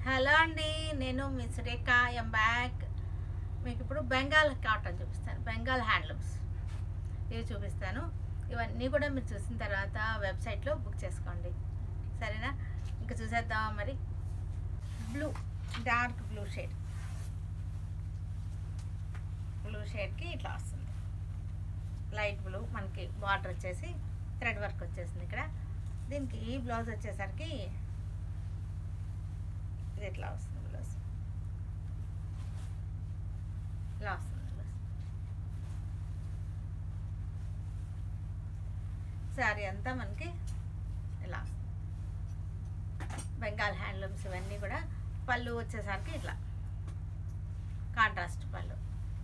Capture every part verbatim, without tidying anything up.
Hello అండి, నేను మీ Surekha. I'm back. మీకు ఇప్పుడు బెంగాల్ కాటన్ చూపిస్తాను, బెంగాల్ హ్యాండ్లూమ్స్ ఇవి చూపిస్తాను. ఇవన్నీ కూడా మీరు చూసిన తర్వాత వెబ్సైట్లో బుక్ చేసుకోండి, సరేనా? ఇంకా చూసేద్దామా మరి. Blue, dark blue shade, blue షేడ్కి ఇట్లా వస్తుంది. లైట్ బ్లూ, మనకి బార్డర్ వచ్చేసి థ్రెడ్ వర్క్ వచ్చేసింది ఇక్కడ. దీనికి బ్లౌజ్ వచ్చేసరికి ఇది ఇట్లా వస్తుంది. బ్లౌజ్ ఇలా వస్తుంది. బ్లౌజ్ శారీ అంతా మనకి ఇలా వస్తుంది. బెంగాల్ హ్యాండ్లూమ్స్ ఇవన్నీ కూడా. పళ్ళు వచ్చేసరికి ఇట్లా కాంట్రాస్ట్ పళ్ళు.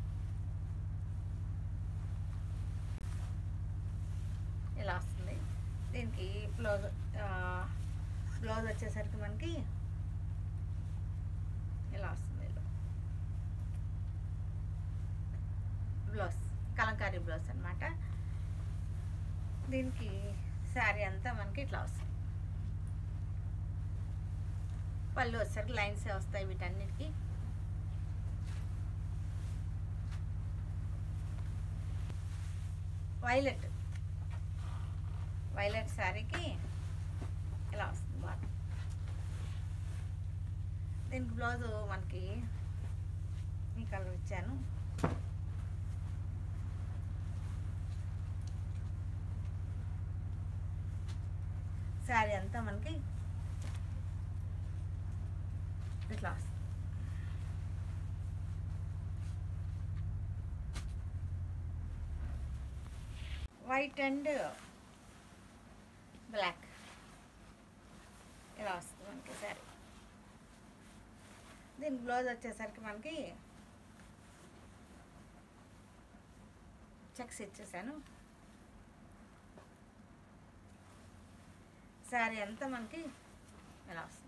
ఇలా వస్తుంది. దీనికి బ్లౌజ్ బ్లౌజ్ వచ్చేసరికి మనకి ఇలా వస్తుంది. బ్లౌజ్ కలంకారీ బ్లౌజ్ అనమాట. దీనికి శారీ అంతా మనకి ఇట్లా వస్తుంది. పళ్ళు వచ్చేసరికి లైన్స్ వస్తాయి వీటన్నిటికీ. వైలెట్ వైలెట్ శారీకి ఇలా వస్తుంది బాగా. దీనికి బ్లౌజు మనకి ఈ కలర్ ఇచ్చాను. శారీ అంతా మనకి ఇట్లా వస్తుంది. వైట్ అండ్ బ్లాక్ ఇలా వస్తుంది మనకి శారీ. దీని బ్లౌజ్ వచ్చేసరికి మనకి చెక్స్ ఇచ్చేసాను. శారీ అంతా మనకి ఇలా వస్తుంది.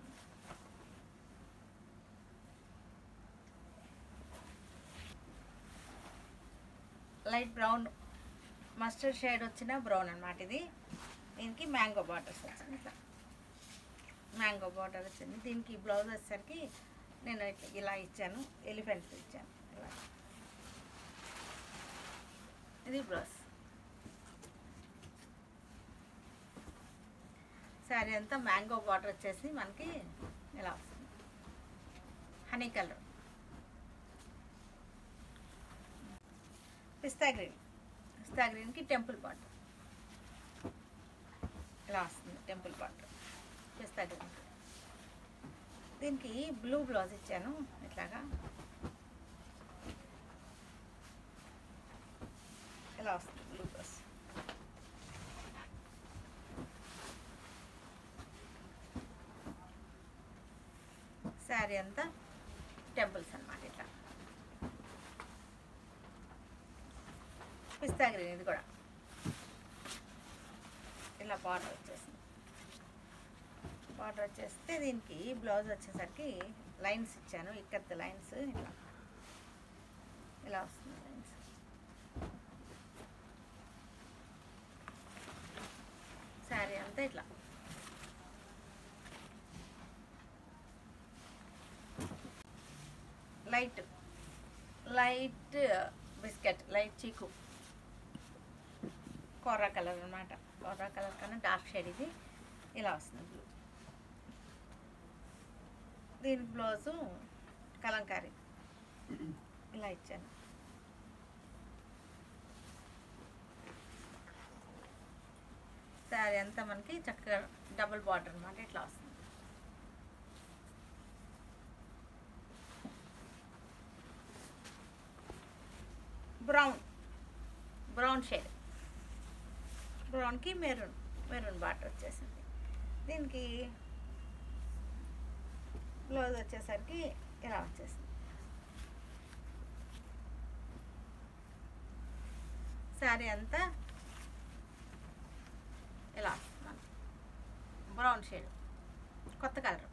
లైట్ బ్రౌన్, మస్టర్డ్ షేడ్ వచ్చిన బ్రౌన్ అనమాట ఇది. దీనికి మ్యాంగో బార్డర్స్ వచ్చింది. ఇట్లా మ్యాంగో బార్డర్ వచ్చింది. దీనికి బ్లౌజ్ వచ్చేసరికి నేను ఇలా ఇచ్చాను, ఎలిఫెంట్స్ ఇచ్చాను. ఇలా ఇది బ్లౌజ్. శారీ అంతా మ్యాంగో బార్డర్ వచ్చేసి మనకి ఇలా వస్తుంది. హనీ కలర్, పిస్తా గ్రీన్, పిస్తా గ్రీన్కి టెంపుల్ బార్డర్ ఇలా వస్తుంది. టెంపుల్ బార్డర్ పిస్తా గ్రీన్. దీనికి బ్లూ బ్లౌజ్ ఇచ్చాను ఇట్లాగా. ఇలా వస్తుంది బ్లూ బ్లౌజ్. శారీ అంతా టెంపుల్స్ అనమాట. ఇట్లా పిస్తా గ్రీన్, ఇది కూడా ఇలా బార్డర్ వచ్చేసింది. బార్డర్ వచ్చేస్తే దీనికి బ్లౌజ్ వచ్చేసరికి లైన్స్ ఇచ్చాను, ఇక్కత్ లైన్స్. ఇట్లా ఇలా వస్తుంది లైన్స్. శారీ అంతా ఇట్లా లైట్ లైట్ బిస్కెట్, లైట్ చీకు, కొర్రా కలర్ అనమాట. కొర్రా కలర్ కన్నా డార్క్ షేడ్ ఇది. ఇలా వస్తుంది బ్లూ. దీని బ్లౌజు కలంకారీ ఇలా ఇచ్చాను. శారీ అంతా మనకి చక్కగా డబుల్ బార్డర్ అనమాట. ఇట్లా వస్తుంది. బ్రౌన్, బ్రౌన్ షేడ్, బ్రౌన్కి మెరూన్, మెరూన్ బార్డర్ వచ్చేసింది. దీనికి బ్లౌజ్ వచ్చేసరికి ఇలా వచ్చేసింది. శారీ అంతా ఇలా వస్తుంది. బ్రౌన్ షేడ్, కొత్త colour,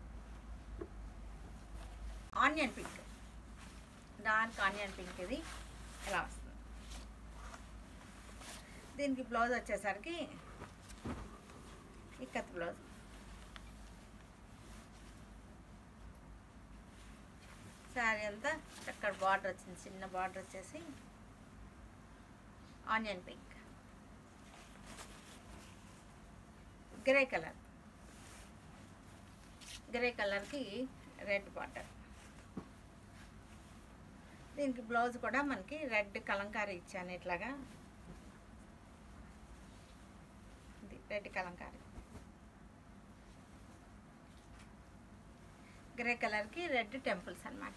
onion pink, dark onion pink. ఇది ఇలా వస్తుంది. దీనికి బ్లౌజ్ వచ్చేసరికి ఇక్కత్ బ్లౌజ్. శారీ అంతా చక్కటి బార్డర్ వచ్చింది, చిన్న బార్డర్ వచ్చేసి onion pink, grey colour, grey కలర్కి రెడ్ బార్డర్. దీనికి బ్లౌజ్ కూడా మనకి రెడ్ కలంకారీ ఇచ్చాను, ఇట్లాగా ఇది రెడ్ కలంకారీ, గ్రే కలర్కి రెడ్ టెంపుల్స్ అన్నమాట.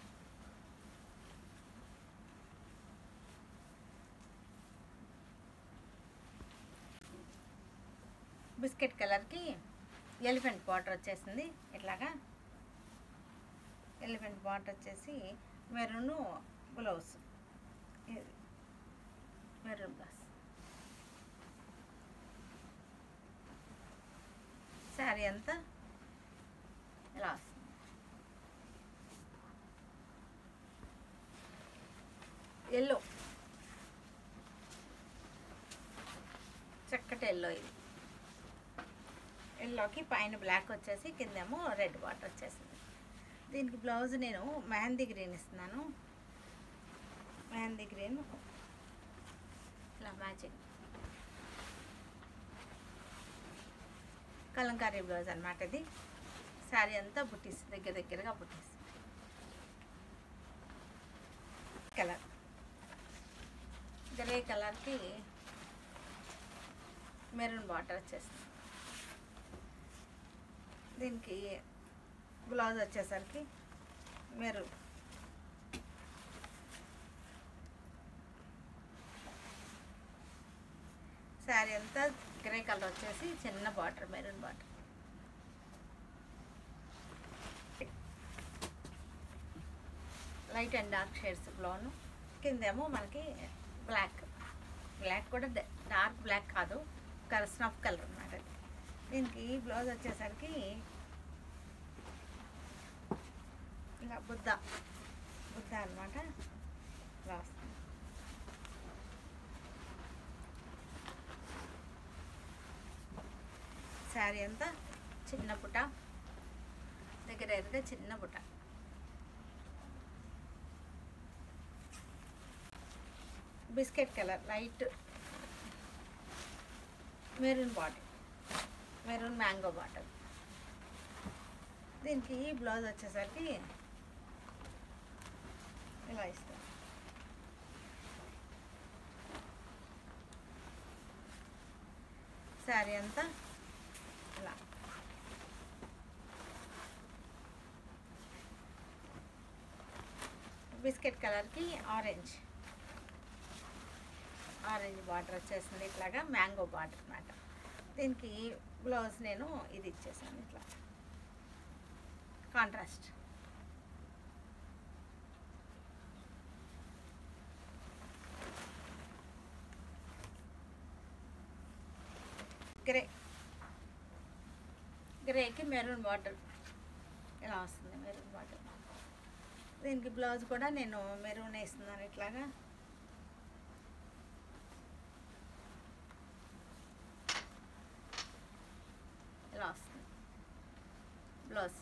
బిస్కెట్ కలర్కి ఎలిఫెంట్ బార్డర్ వచ్చేసింది, ఇట్లాగా ఎలిఫెంట్ బార్డర్ వచ్చేసి maroon blouse, maroon blouse. Sari అంతా ఇలా వస్తుంది. ఎల్లో, చక్కటి ఎల్లో, ఇది ఎల్లోకి పైన బ్లాక్ వచ్చేసి కిందేమో రెడ్ బార్డర్ వచ్చేసింది. దీనికి బ్లౌజ్ నేను మెహందీ గ్రీన్ ఇస్తున్నాను, మెహందీ గ్రీన్ ఇలా మ్యాచింగ్ కలంకారీ బ్లౌజ్ అన్నమాట ఇది. శారీ అంతా బుట్టీస్, దగ్గర దగ్గరగా బుట్టీస్. కలర్ గ్రే కలర్కి మెరూన్ బార్డర్ వచ్చేస్తుంది. దీనికి బ్లౌజ్ వచ్చేసరికి మెరూన్, శారీ అంతా గ్రే కలర్ వచ్చేసి చిన్న border, maroon border. Light and dark shades బ్లౌను, కిందేమో మనకి బ్లాక్, బ్లాక్ కూడా డార్క్ బ్లాక్ కాదు, కలర్ స్నఫ్ కలర్ అన్నమాట. దీనికి బ్లౌజ్ వచ్చేసరికి ఇలా బుద్ధ బుద్ధ అనమాట, ఇలా వస్తుంది. శారీ అంతా చిన్న బుట్ట, దగ్గర ఎదురుగా చిన్న బుట్ట. Biscuit colour light maroon border, maroon mango border. దీనికి బ్లౌజ్ వచ్చేసరికి ఇలా ఇస్తాం. శారీ అంతా ఇలా బిస్కెట్ కలర్కి ఆరెంజ్, ఆరెంజ్ బార్డర్ వచ్చేసింది, ఇట్లాగా మ్యాంగో బార్డర్ అన్నమాట. దీనికి బ్లౌజ్ నేను ఇది ఇచ్చేసాను, ఇట్లా కాంట్రాస్ట్. గ్రే, గ్రేకి మెరూన్ బార్డర్ ఇలా వస్తుంది, మెరూన్ బార్డర్. దీనికి బ్లౌజ్ కూడా నేను మెరూన్ వేస్తున్నాను, ఇట్లాగా ఇలా వస్తుంది బ్లౌజ్.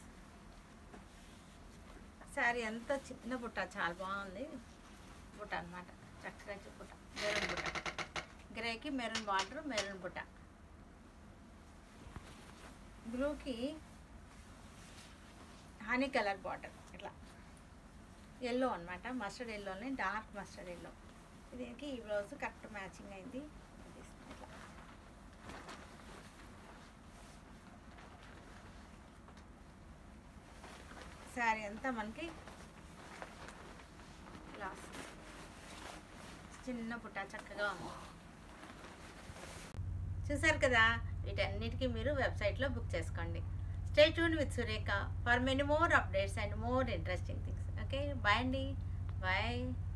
శారీ అంతా చిన్న బుట్ట, చాలా బాగుంది బుట్ట అన్నమాట, చక్కగా బుట్ట, మెరూన్ బుట్ట, గ్రేకి మెరూన్ బార్డర్, మెరూన్ బుట్ట. బ్లూకి హనీ కలర్ బార్డర్, ఇట్లా ఎల్లో అనమాట, మస్టర్డ్ ఎల్లోనే డార్క్ మస్టర్డ్ ఎల్లో. దీనికి ఈ బ్లౌజ్ కరెక్ట్ మ్యాచింగ్ అయింది. ఇట్లా శారీ అంతా మనకి ఇలా వస్తుంది, చిన్న పుట్ట, చక్కగా ఉంది. చూసారు కదా, వీటన్నిటికీ మీరు వెబ్సైట్లో బుక్ చేసుకోండి. Stay tune with Surekha for many more updates and more interesting things. Okay, bye అండి, బాయ్.